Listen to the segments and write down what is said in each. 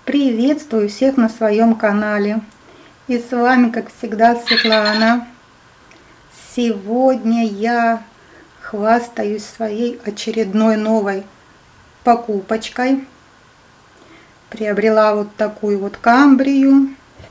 Приветствую всех на своем канале. И с вами, как всегда, Светлана. Сегодня я хвастаюсь своей очередной новой покупочкой. Приобрела вот такую вот камбрию.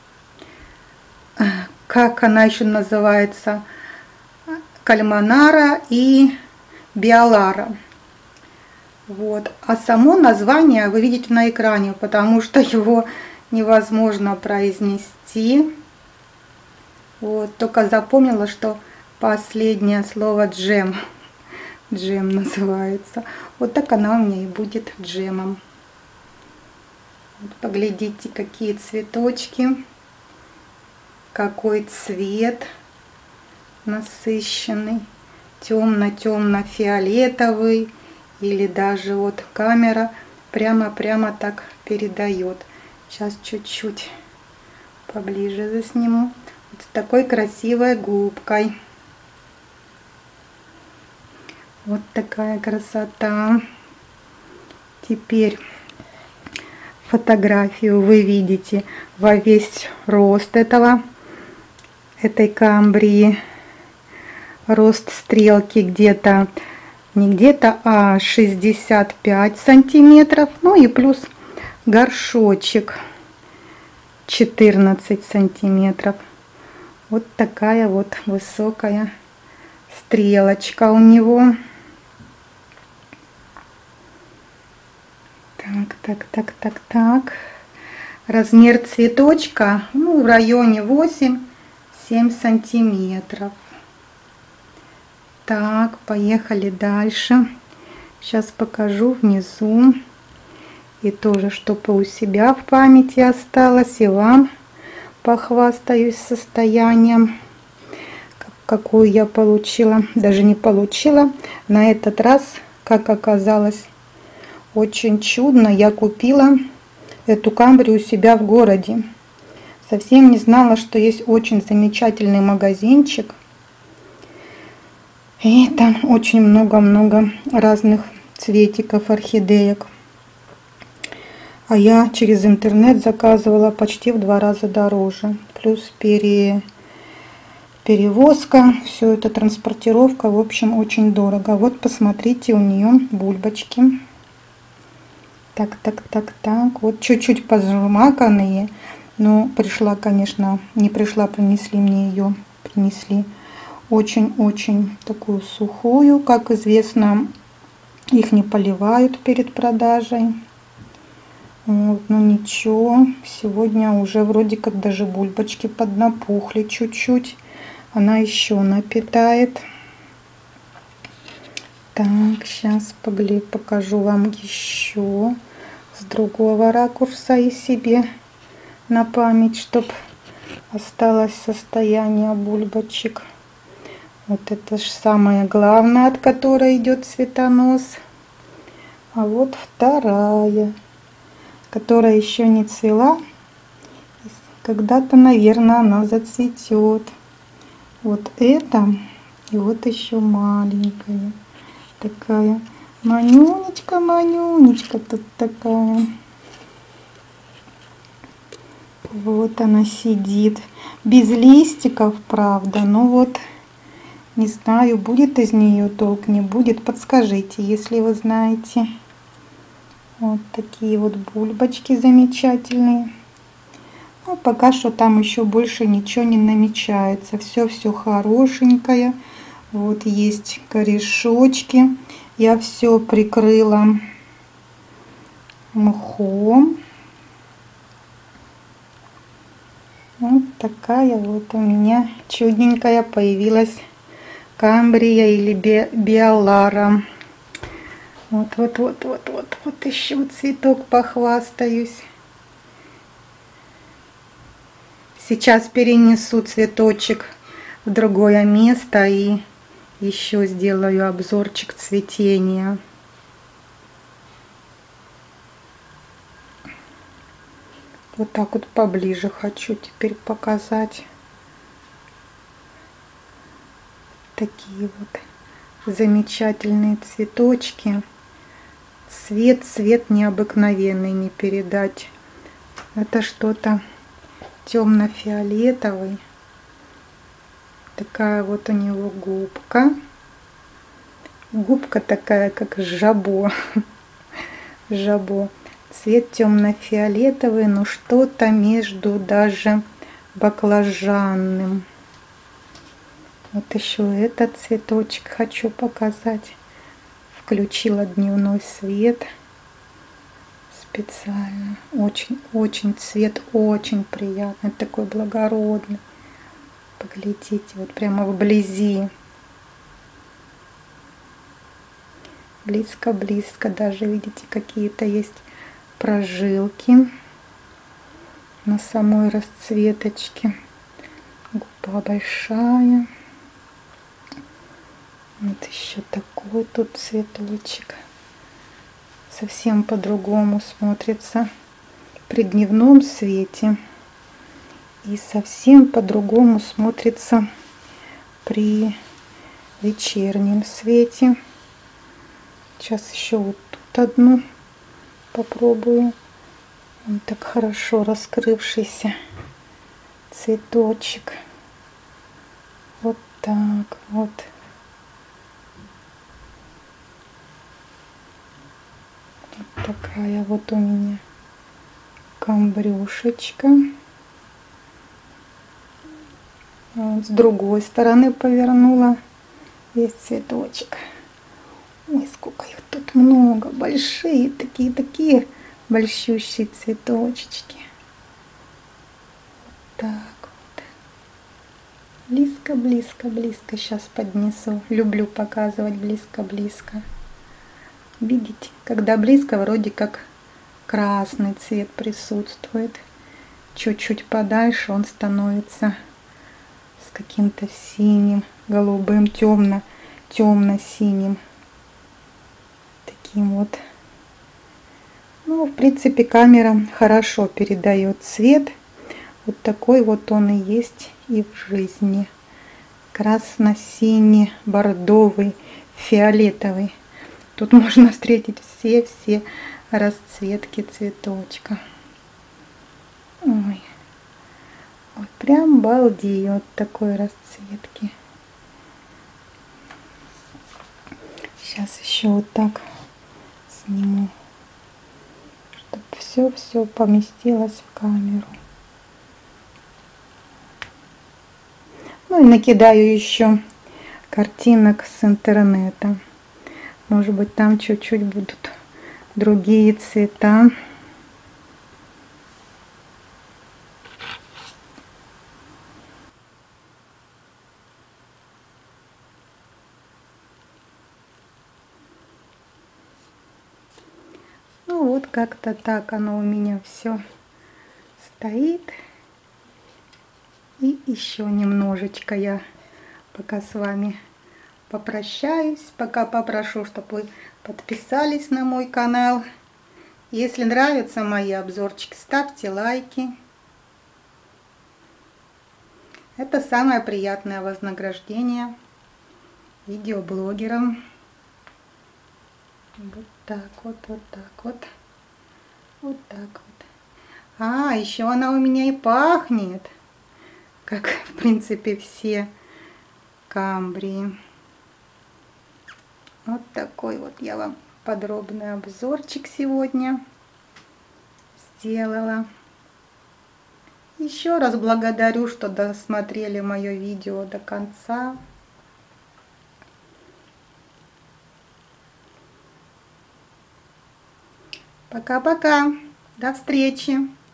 Как она еще называется? Кальманара и Биолара. Вот. А само название вы видите на экране, потому что его невозможно произнести. Вот. Только запомнила, что последнее слово джем. Джем называется. Вот так она у меня и будет джемом. Вот поглядите, какие цветочки. Какой цвет насыщенный. Темно-темно-фиолетовый. Или даже вот камера прямо так передает. Сейчас чуть-чуть поближе засниму. Вот с такой красивой губкой. Вот такая красота. Теперь фотографию вы видите во весь рост этой камбрии. Рост стрелки где-то не где-то, а 65 сантиметров. Ну и плюс горшочек 14 сантиметров. Вот такая вот высокая стрелочка у него. Так. Размер цветочка, ну, в районе 8-7 сантиметров. Так, поехали дальше. Сейчас покажу внизу. И тоже, чтобы у себя в памяти осталось, и вам похвастаюсь состоянием, какую я получила. Даже не получила. На этот раз, как оказалось, очень чудно. Я купила эту камбрию у себя в городе. Совсем не знала, что есть очень замечательный магазинчик. И там очень много разных цветиков, орхидеек. А я через интернет заказывала почти в 2 раза дороже. Плюс перевозка, все это транспортировка, в общем, очень дорого. Вот посмотрите, у нее бульбочки. Так. Вот чуть-чуть пожмаканные. Но пришла, конечно, не пришла, принесли мне ее. Принесли очень такую сухую. Как известно, их не поливают перед продажей. Вот, ну ничего, сегодня уже вроде как даже бульбочки поднапухли чуть-чуть. Она еще напитает. Так, сейчас покажу вам еще с другого ракурса и себе на память, чтобы осталось состояние бульбочек. Вот это же самое главное, от которой идет цветонос. А вот вторая, которая еще не цвела. Когда-то, наверное, она зацветет. Вот это и вот еще маленькая. Такая манюнечка тут такая. Вот она сидит. Без листиков, правда, но вот не знаю, будет из нее толк, не будет. Подскажите, если вы знаете. Вот такие вот бульбочки замечательные. Ну, пока что там еще больше ничего не намечается. Все хорошенькое. Вот есть корешочки. Я все прикрыла мхом. Вот такая вот у меня чудненькая появилась камбрия или биолара. Вот еще цветок похвастаюсь. Сейчас перенесу цветочек в другое место и еще сделаю обзорчик цветения. Вот так вот поближе хочу теперь показать. Такие вот замечательные цветочки. Цвет необыкновенный, не передать. Это что-то темно-фиолетовый. Такая вот у него губка. Губка такая, как жабо. Жабо. Цвет темно-фиолетовый, но что-то между даже баклажанным. Вот еще этот цветочек хочу показать. Включила дневной свет специально. Очень цвет очень приятный, такой благородный. Поглядите, вот прямо вблизи. Близко-близко даже, видите, какие-то есть прожилки на самой расцветочке. Губа большая. Вот еще такой тут цветочек. Совсем по-другому смотрится при дневном свете. И совсем по-другому смотрится при вечернем свете. Сейчас еще вот тут одну попробую. Он так хорошо раскрывшийся цветочек. Вот так вот. Вот такая вот у меня камбрюшечка. Вот с другой стороны повернула весь цветочек. Ой, сколько их тут много. Большие такие большущие цветочки. Вот так вот. Близко. Сейчас поднесу. Люблю показывать близко. Видите, когда близко, вроде как красный цвет присутствует. Чуть-чуть подальше он становится с каким-то синим, голубым, темно-синим. Таким вот. Ну, в принципе, камера хорошо передает цвет. Вот такой вот он и есть и в жизни. Красно-синий, бордовый, фиолетовый. Тут можно встретить все расцветки цветочка. Ой, прям балдею от такой расцветки. Сейчас еще вот так сниму, чтобы все поместилось в камеру. Ну и накидаю еще картинок с интернета. Может быть, там чуть-чуть будут другие цвета. Ну вот как-то так оно у меня все стоит. И еще немножечко я пока с вами попрощаюсь. Пока попрошу, чтобы вы подписались на мой канал. Если нравятся мои обзорчики, ставьте лайки. Это самое приятное вознаграждение видеоблогерам. Вот так вот. Вот так вот. А, еще она у меня и пахнет. Как, в принципе, все камбрии. Вот такой вот я вам подробный обзорчик сегодня сделала. Еще раз благодарю, что досмотрели мое видео до конца. Пока-пока. До встречи.